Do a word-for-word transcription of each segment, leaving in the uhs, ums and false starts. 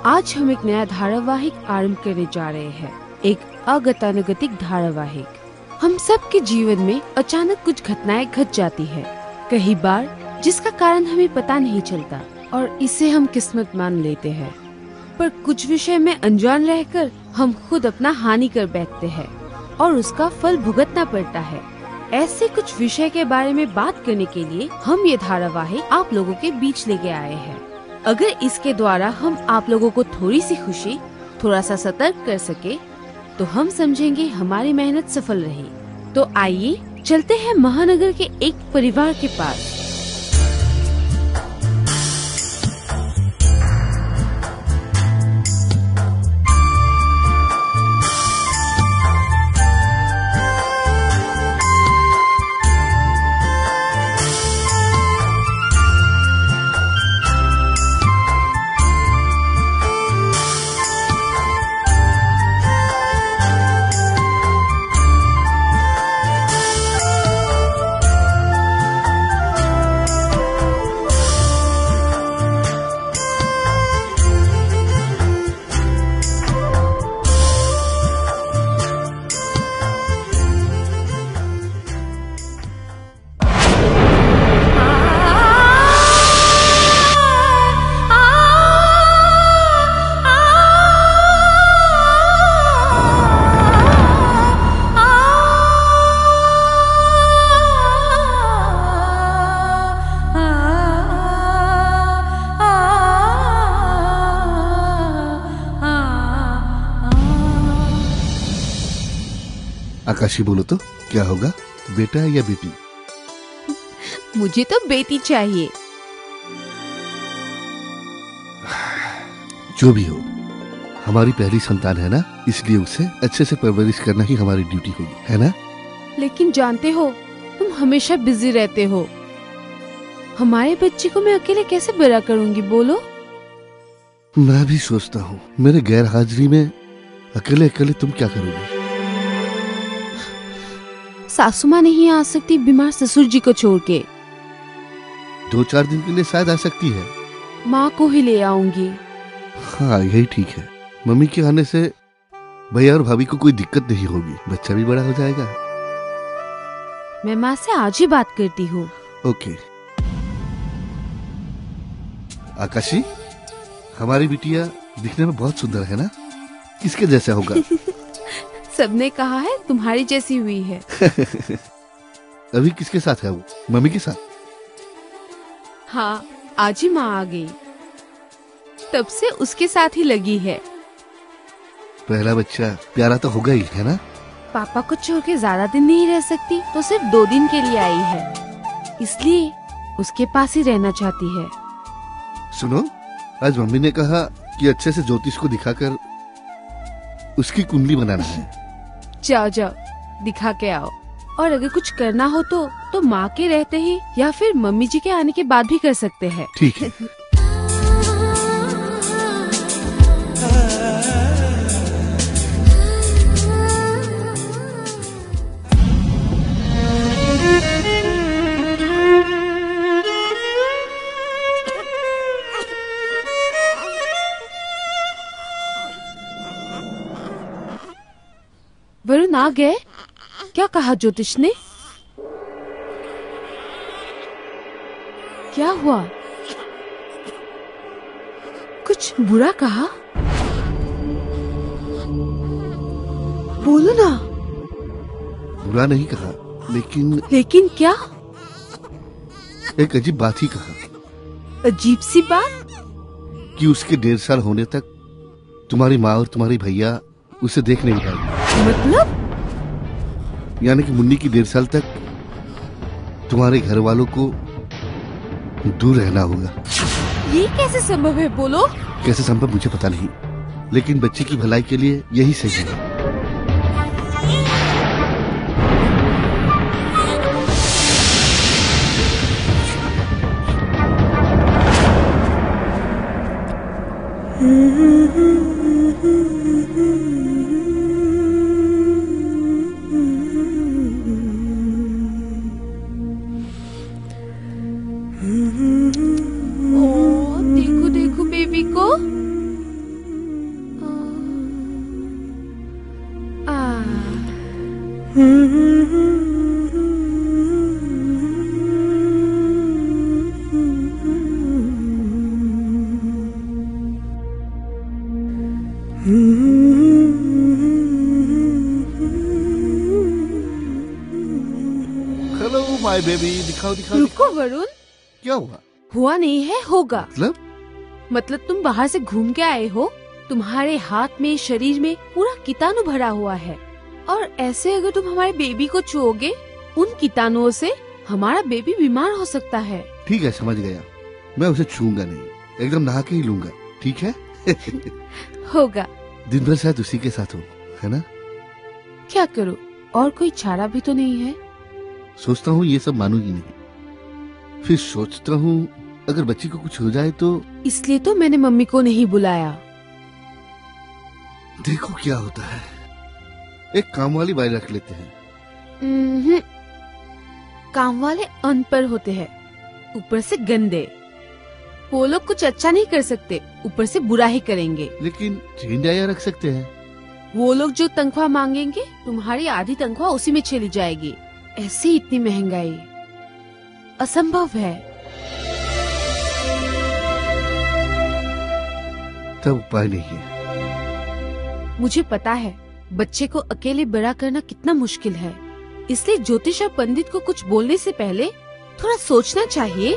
आज हम एक नया धारावाहिक आरंभ करने जा रहे हैं, एक अगतानुगतिक धारावाहिक। हम सब के जीवन में अचानक कुछ घटनाएं घट जाती है, कई बार जिसका कारण हमें पता नहीं चलता और इसे हम किस्मत मान लेते हैं। पर कुछ विषय में अनजान रहकर हम खुद अपना हानि कर बैठते हैं और उसका फल भुगतना पड़ता है। ऐसे कुछ विषय के बारे में बात करने के लिए हम ये धारावाहिक आप लोगों के बीच लेके आए हैं। अगर इसके द्वारा हम आप लोगों को थोड़ी सी खुशी, थोड़ा सा सतर्क कर सके, तो हम समझेंगे हमारी मेहनत सफल रही। तो आइए चलते हैं महानगर के एक परिवार के पास। आकाशी, बोलो तो क्या होगा, बेटा या बेटी? मुझे तो बेटी चाहिए। जो भी हो, हमारी पहली संतान है ना, इसलिए उसे अच्छे से परवरिश करना ही हमारी ड्यूटी होगी, है ना? लेकिन जानते हो, तुम हमेशा बिजी रहते हो। हमारे बच्चे को मैं अकेले कैसे बड़ा करूंगी, बोलो? मैं भी सोचता हूँ, मेरे गैर हाजिरी में अकेले अकेले तुम क्या करोगी? सासू माँ नहीं आ सकती बीमार ससुर जी को छोड़ के। दो चार दिन के लिए शायद आ सकती है। माँ को ही ले आऊंगी। हाँ, यही ठीक है। मम्मी के आने से भैया और भाभी को कोई दिक्कत नहीं होगी, बच्चा भी बड़ा हो जाएगा। मैं माँ से आज ही बात करती हूँ। ओके। आकाशी, हमारी बिटिया दिखने में बहुत सुंदर है ना? किसके जैसा होगा? सबने कहा है तुम्हारी जैसी हुई है। अभी किसके साथ है वो? मम्मी के साथ? हाँ, आज ही माँ आ गई, तब से उसके साथ ही लगी है। पहला बच्चा प्यारा तो होगा ही, है ना? पापा को छोड़ के ज्यादा दिन नहीं रह सकती, तो सिर्फ दो दिन के लिए आई है, इसलिए उसके पास ही रहना चाहती है। सुनो, आज मम्मी ने कहा कि अच्छे से ज्योतिष को दिखाकर उसकी कुंडली बनाना है। जाओ जाओ, दिखा के आओ। और अगर कुछ करना हो तो तो माँ के रहते ही या फिर मम्मी जी के आने के बाद भी कर सकते हैं। ठीक है। वरुण आ गए? क्या कहा ज्योतिष ने? क्या हुआ? कुछ बुरा कहा? बोलो ना। बुरा नहीं कहा, लेकिन लेकिन क्या? एक अजीब बात ही कहा। अजीब सी बात? कि उसके डेढ़ साल होने तक तुम्हारी माँ और तुम्हारी भैया उसे देख नहीं पाएंगे। मतलब? यानी कि मुन्नी की डेढ़ साल तक तुम्हारे घर वालों को दूर रहना होगा। ये कैसे संभव है, बोलो? कैसे संभव मुझे पता नहीं, लेकिन बच्चे की भलाई के लिए यही सही है। हेलो माय बेबी, दिखाओ दिखाओ। रुको वरुण, क्या हुआ? हुआ नहीं है, होगा। मतलब मतलब तुम बाहर से घूम के आए हो, तुम्हारे हाथ में, शरीर में पूरा कीटाणु भरा हुआ है, और ऐसे अगर तुम हमारे बेबी को छुओगे, उन कीटाणुओं से हमारा बेबी बीमार हो सकता है। ठीक है, समझ गया। मैं उसे छूऊंगा नहीं, एकदम नहा के ही लूंगा, ठीक है? होगा। दिन भर शायद उसी के साथ हो, है ना? क्या करूं, और कोई चारा भी तो नहीं है। सोचता हूँ ये सब मानू ही नहीं, फिर सोचता हूँ अगर बच्ची को कुछ हो जाए तो। इसलिए तो मैंने मम्मी को नहीं बुलाया। देखो क्या होता है, एक काम वाली बाई रख लेते हैं। हम्म, काम वाले अनपढ़ होते हैं, ऊपर से गंदे। वो लोग कुछ अच्छा नहीं कर सकते, ऊपर से बुरा ही करेंगे। लेकिन चेन डाया रख सकते हैं। वो लोग जो तनख्वाह मांगेंगे, तुम्हारी आधी तनख्वाह उसी में चली जाएगी। ऐसे इतनी महंगाई असंभव है। तब उपाय नहीं है। मुझे पता है बच्चे को अकेले बड़ा करना कितना मुश्किल है, इसलिए ज्योतिष और पंडित को कुछ बोलने से पहले थोड़ा सोचना चाहिए।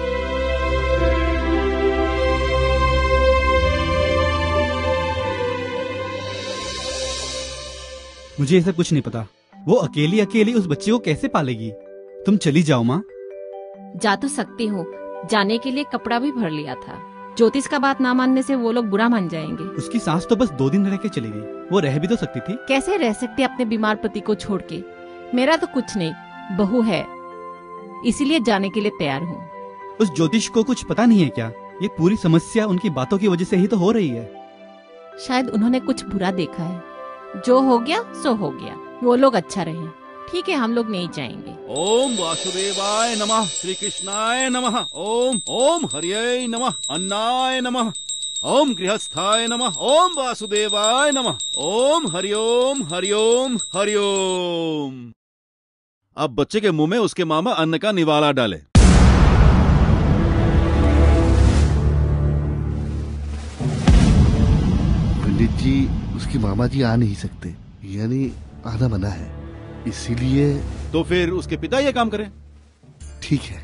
मुझे ये सब कुछ नहीं पता। वो अकेली अकेली उस बच्चे को कैसे पालेगी? तुम चली जाओ माँ। जा तो सकती हूँ, जाने के लिए कपड़ा भी भर लिया था। ज्योतिष का बात ना मानने से वो लोग बुरा मान जाएंगे। उसकी सास तो बस दो दिन रह के चली गई, वो रह भी तो सकती थी। कैसे रह सकती अपने बीमार पति को छोड़ के? मेरा तो कुछ नहीं, बहू है, इसीलिए जाने के लिए तैयार हूँ। उस ज्योतिष को कुछ पता नहीं है क्या? ये पूरी समस्या उनकी बातों की वजह से ही तो हो रही है। शायद उन्होंने कुछ बुरा देखा है। जो हो गया सो हो गया, वो लोग अच्छा रहे। ठीक है, हम लोग नहीं जाएंगे। ओम वासुदेवाय नमः, श्री कृष्णाय नमः, ओम ओम हरिये नमः, अन्नाय नमः, ओम गृहस्थाय नमः, ओम वासुदेवाय नमः, ओम हरिओम हरिओम हरिओम। अब बच्चे के मुंह में उसके मामा अन्न का निवाला डाले। पंडित जी, उसकी मामा जी आ नहीं सकते, यानी आना मना है, इसीलिए। तो फिर उसके पिता ये काम करें। ठीक है।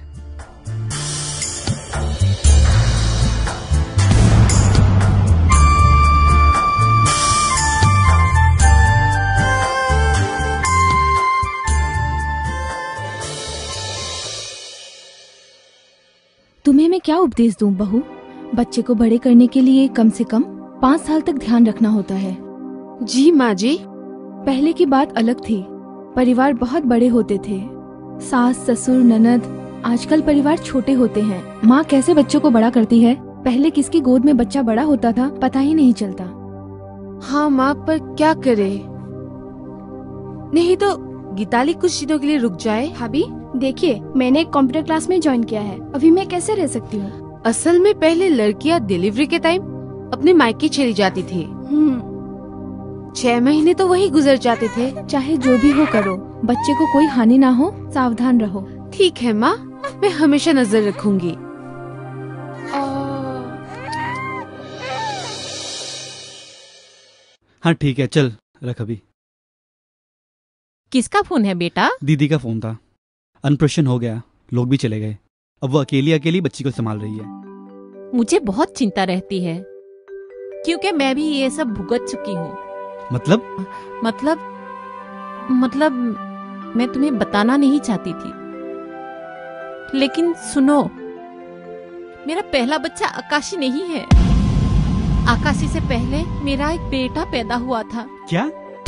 तुम्हें मैं क्या उपदेश दूं बहू? बच्चे को बड़े करने के लिए कम से कम पाँच साल तक ध्यान रखना होता है। जी माँ जी। पहले की बात अलग थी, परिवार बहुत बड़े होते थे, सास ससुर ननद। आजकल परिवार छोटे होते हैं। माँ कैसे बच्चों को बड़ा करती है? पहले किसकी गोद में बच्चा बड़ा होता था पता ही नहीं चलता। हाँ माँ, पर क्या करे? नहीं तो गीताली कुछ दिनों के लिए रुक जाए। भाभी देखिए, मैंने एक कंप्यूटर क्लास में ज्वाइन किया है, अभी मैं कैसे रह सकती हूँ? असल में पहले लड़कियाँ डिलीवरी के टाइम अपने मायके चली जाती थी। छह महीने तो वही गुजर जाते थे। चाहे जो भी हो करो, बच्चे को कोई हानि ना हो, सावधान रहो। ठीक है माँ, मैं हमेशा नजर रखूंगी। हाँ ठीक है, चल रख अभी। किसका फोन है बेटा? दीदी का फोन था। अनप्रेशन हो गया, लोग भी चले गए, अब वो अकेली अकेली बच्ची को संभाल रही है। मुझे बहुत चिंता रहती है, क्योंकि मैं भी ये सब भुगत चुकी हूँ। मतलब? मतलब मतलब मैं तुम्हें बताना नहीं चाहती थी, लेकिन सुनो, मेरा पहला बच्चा आकाशी नहीं है। आकाशी से पहले मेरा एक बेटा पैदा हुआ था। क्या?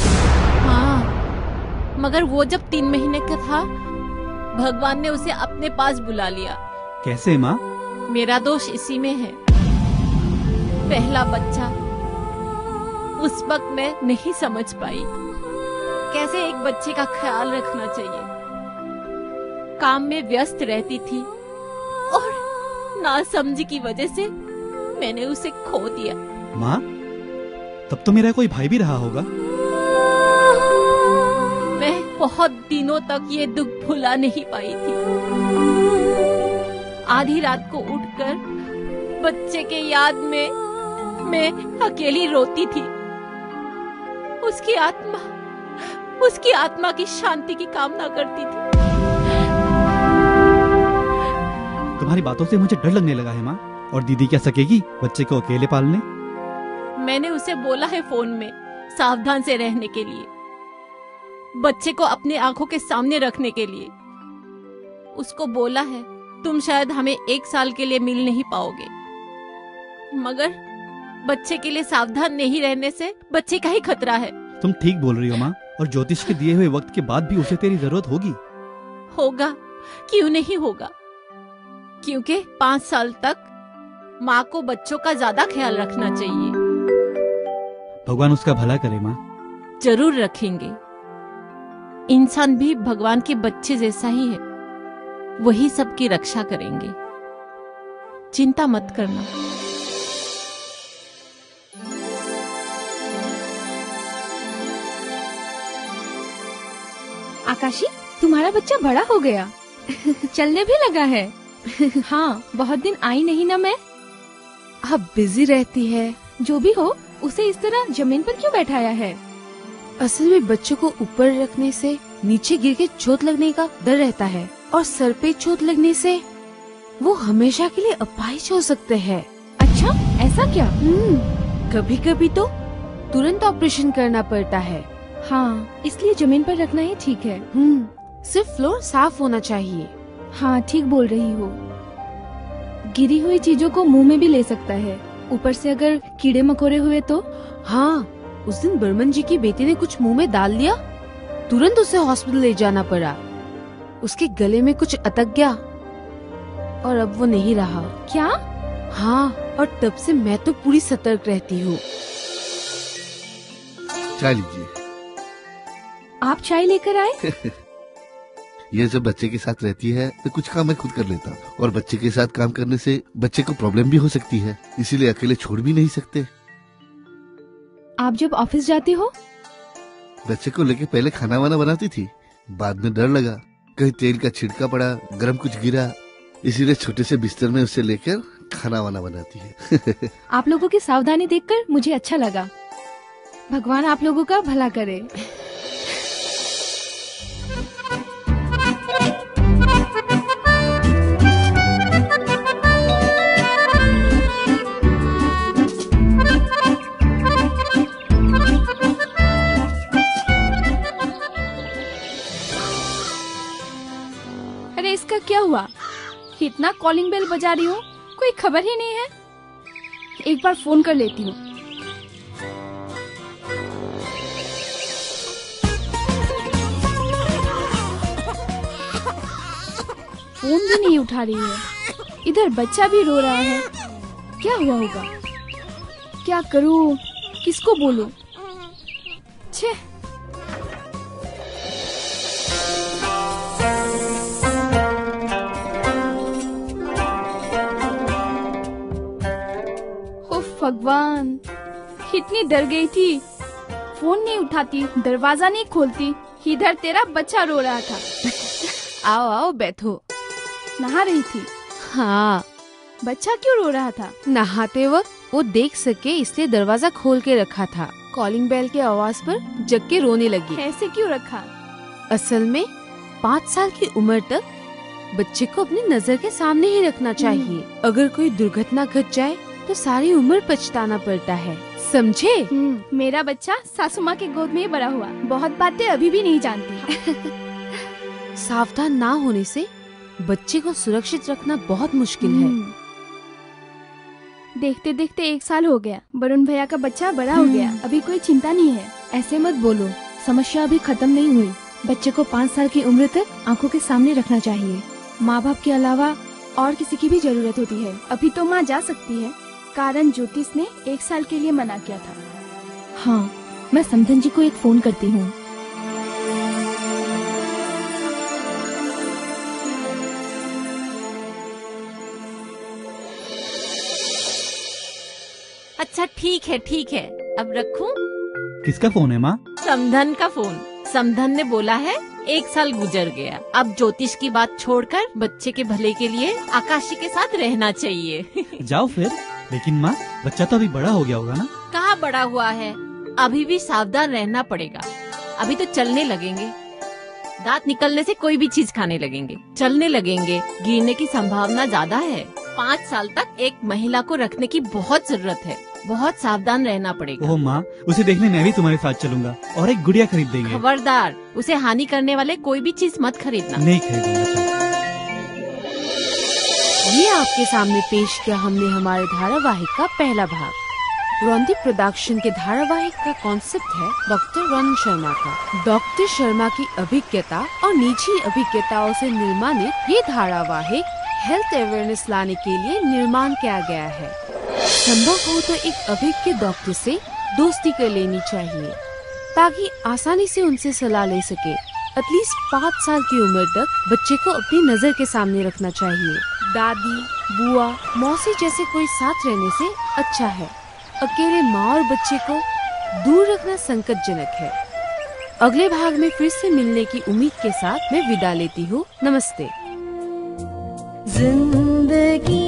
हाँ, मगर वो जब तीन महीने का था, भगवान ने उसे अपने पास बुला लिया। कैसे माँ? मेरा दोष इसी में है। पहला बच्चा, उस वक्त मैं नहीं समझ पाई कैसे एक बच्चे का ख्याल रखना चाहिए। काम में व्यस्त रहती थी और नासमझी की वजह से मैंने उसे खो दिया। माँ, तब तो मेरा कोई भाई भी रहा होगा। मैं बहुत दिनों तक ये दुख भुला नहीं पाई थी। आधी रात को उठकर बच्चे के याद में मैं अकेली रोती थी। उसकी आत्मा उसकी आत्मा की शांति की कामना करती थी। तुम्हारी बातों से मुझे डर लगने लगा है माँ। और दीदी क्या सकेगी बच्चे को अकेले पालने? मैंने उसे बोला है फोन में सावधान से रहने के लिए, बच्चे को अपने आंखों के सामने रखने के लिए। उसको बोला है तुम शायद हमें एक साल के लिए मिल नहीं पाओगे, मगर बच्चे के लिए सावधान नहीं रहने से बच्चे का ही खतरा है। तुम ठीक बोल रही हो माँ। और ज्योतिष के दिए हुए वक्त के बाद भी उसे तेरी जरूरत होगी। होगा, क्यों नहीं होगा, क्योंकि पाँच साल तक माँ को बच्चों का ज्यादा ख्याल रखना चाहिए। भगवान उसका भला करे माँ। जरूर रखेंगे। इंसान भी भगवान के बच्चे जैसा ही है, वही सबकी रक्षा करेंगे, चिंता मत करना। आकाशी, तुम्हारा बच्चा बड़ा हो गया, चलने भी लगा है। हाँ, बहुत दिन आई नहीं ना मैं। अब बिजी रहती है। जो भी हो, उसे इस तरह जमीन पर क्यों बैठाया है? असल में बच्चों को ऊपर रखने से नीचे गिर के चोट लगने का डर रहता है, और सर पे चोट लगने से वो हमेशा के लिए अपाहिज हो सकते हैं। अच्छा, ऐसा क्या? कभी कभी तो तुरंत ऑपरेशन करना पड़ता है। हाँ, इसलिए जमीन पर रखना ही ठीक है। हम्म, सिर्फ फ्लोर साफ होना चाहिए। हाँ, ठीक बोल रही हो। गिरी हुई चीजों को मुंह में भी ले सकता है, ऊपर से अगर कीड़े मकोड़े हुए तो। हाँ, उस दिन बर्मन जी की बेटी ने कुछ मुंह में डाल लिया, तुरंत उसे हॉस्पिटल ले जाना पड़ा। उसके गले में कुछ अटक गया और अब वो नहीं रहा। क्या? हाँ, और तब से मैं तो पूरी सतर्क रहती हूँ। चाय लीजिए। आप चाय लेकर आए? ये जब बच्चे के साथ रहती है तो कुछ काम मैं खुद कर लेता हूँ, और बच्चे के साथ काम करने से बच्चे को प्रॉब्लम भी हो सकती है, इसीलिए अकेले छोड़ भी नहीं सकते। आप जब ऑफिस जाती हो? बच्चे को लेके पहले खाना वाना बनाती थी, बाद में डर लगा कहीं तेल का छिड़का पड़ा, गरम कुछ गिरा, इसीलिए छोटे से बिस्तर में उसे लेकर खाना वाना बनाती है। आप लोगों की सावधानी देखकर मुझे अच्छा लगा। भगवान आप लोगों का भला करे। अरे इसका क्या हुआ? इतना कॉलिंग बेल बजा रही हूँ, कोई खबर ही नहीं है। एक बार फोन कर लेती हूँ। फोन भी नहीं उठा रही है, इधर बच्चा भी रो रहा है। क्या हुआ होगा? क्या करूँ, किसको बोलूं? छे। उफ भगवान, इतनी डर गई थी। फोन नहीं उठाती, दरवाजा नहीं खोलती, इधर तेरा बच्चा रो रहा था। आओ आओ बैठो। नहा रही थी? हाँ। बच्चा क्यों रो रहा था? नहाते वक्त वो देख सके इसलिए दरवाजा खोल के रखा था। कॉलिंग बेल के आवाज पर जग के रोने लगी। ऐसे क्यों रखा? असल में पाँच साल की उम्र तक बच्चे को अपनी नजर के सामने ही रखना चाहिए। अगर कोई दुर्घटना घट जाए तो सारी उम्र पछताना पड़ता है, समझे? मेरा बच्चा सासू माँ के गोद में ही बड़ा हुआ, बहुत बातें अभी भी नहीं जानती। सावधान ना होने से बच्चे को सुरक्षित रखना बहुत मुश्किल है। देखते देखते एक साल हो गया, वरुण भैया का बच्चा बड़ा हो गया, अभी कोई चिंता नहीं है। ऐसे मत बोलो, समस्या अभी खत्म नहीं हुई। बच्चे को पाँच साल की उम्र तक आंखों के सामने रखना चाहिए। माँ बाप के अलावा और किसी की भी जरूरत होती है। अभी तो माँ जा सकती है, कारण ज्योतिष ने एक साल के लिए मना किया था। हाँ, मैं समधन जी को एक फोन करती हूँ। अच्छा ठीक है ठीक है, अब रखूं? किसका फोन है माँ? समधन का फोन। समधन ने बोला है एक साल गुजर गया। अब ज्योतिष की बात छोड़कर बच्चे के भले के लिए आकाशी के साथ रहना चाहिए। जाओ फिर। लेकिन माँ, बच्चा तो अभी बड़ा हो गया होगा ना? कहाँ बड़ा हुआ है, अभी भी सावधान रहना पड़ेगा। अभी तो चलने लगेंगे, दांत निकलने से कोई भी चीज खाने लगेंगे, चलने लगेंगे, गिरने की संभावना ज्यादा है। पाँच साल तक एक महिला को रखने की बहुत जरूरत है, बहुत सावधान रहना पड़ेगा। ओह माँ, उसे देखने मैं भी तुम्हारे साथ चलूंगा और एक गुड़िया खरीद देंगे। खबरदार, उसे हानि करने वाले कोई भी चीज मत खरीदना। नहीं खरीदूंगा। ये आपके सामने पेश किया हमने हमारे धारावाहिक का पहला भाग। रोंदीप प्रोडक्शन के धारावाहिक का कॉन्सेप्ट है डॉक्टर रन शर्मा का। डॉक्टर शर्मा की अभिज्ञता और निजी अभिज्ञताओं से निर्माणित ये धारावाहिक हेल्थ अवेयरनेस लाने के लिए निर्माण किया गया है। संभव हो तो एक अभिज्ञ डॉक्टर से दोस्ती कर लेनी चाहिए ताकि आसानी से उनसे सलाह ले सके। एटलीस्ट पाँच साल की उम्र तक बच्चे को अपनी नजर के सामने रखना चाहिए। दादी, बुआ, मौसी जैसे कोई साथ रहने से अच्छा है। अकेले माँ और बच्चे को दूर रखना संकटजनक है। अगले भाग में फिर से मिलने की उम्मीद के साथ मैं विदा लेती हूँ। नमस्ते। जिंदगी